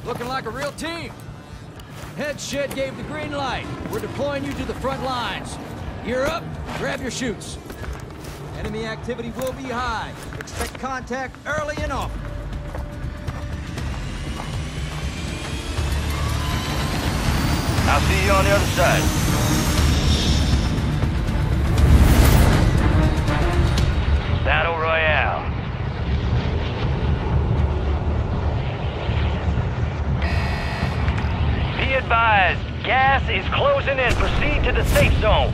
Looking like a real team. Head shed gave the green light. We're deploying you to the front lines. You're up, grab your chutes. Enemy activity will be high. Expect contact early and often. I'll see you on the other side. Battle Royale. Be advised, gas is closing in. Proceed to the safe zone.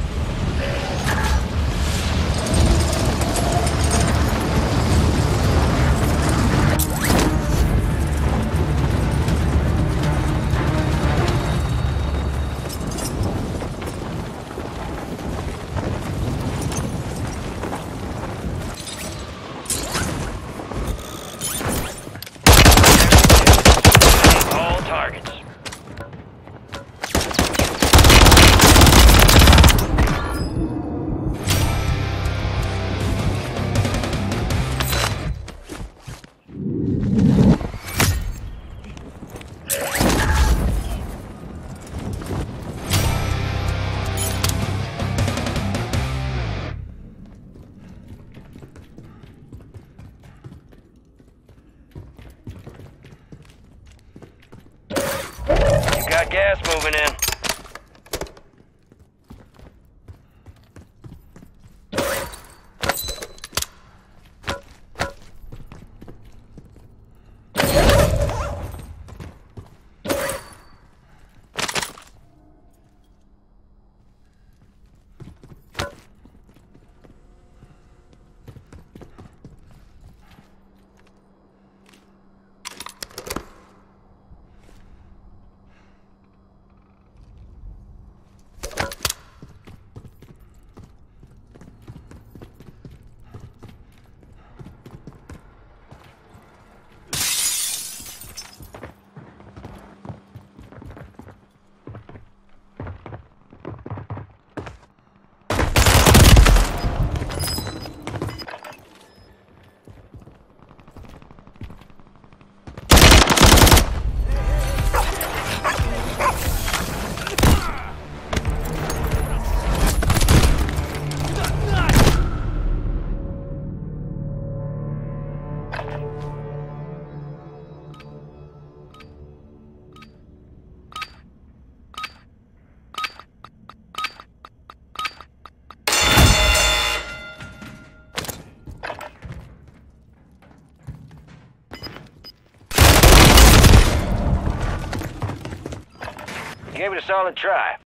Got gas moving in. You gave it a solid try.